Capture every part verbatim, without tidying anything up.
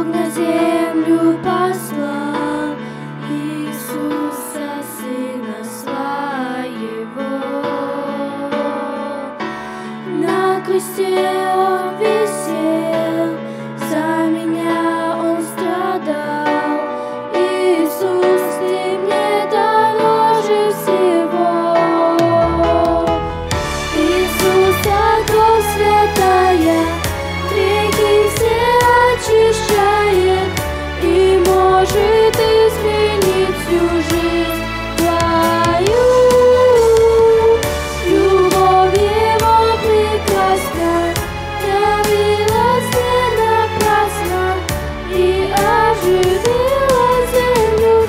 Бог на землю послал Иисуса, Сына Своего. На кресте Он висел, за меня Он страдал. Иисус, Ты мне дороже всего. Иисуса кровь святая грехи все очищает и может изменить всю жизнь твою. Любовь Его прекрасна, явилась не напрасно и оживила землю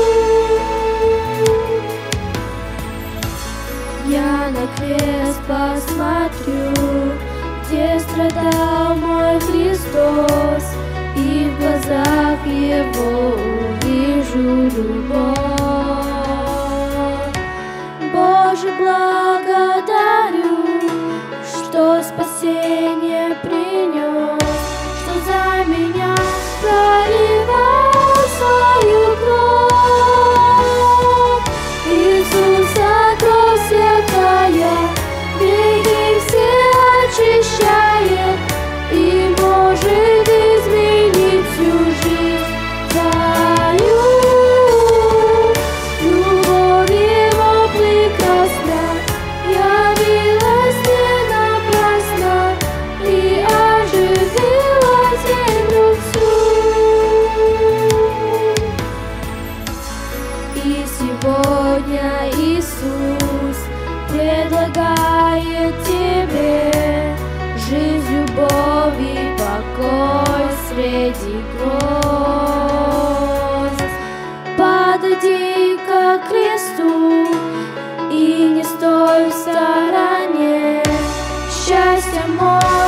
всю. Я на крест посмотрю, где страдал мой Христос, и в глазах Его увижу любовь. Боже, благодарю, что спасение принес, что за меня проливал свою кровь. Иисуса кровь святая грехи все очищает и может изменить всю жизнь твою. Любовь Его прекрасна, явилась не напрасно и оживила землю всю. И сегодня Иисус предлагает тебе жизнь, любовь и покой среди гроз. Подойди ко кресту и не стой в стороне. Счастье мое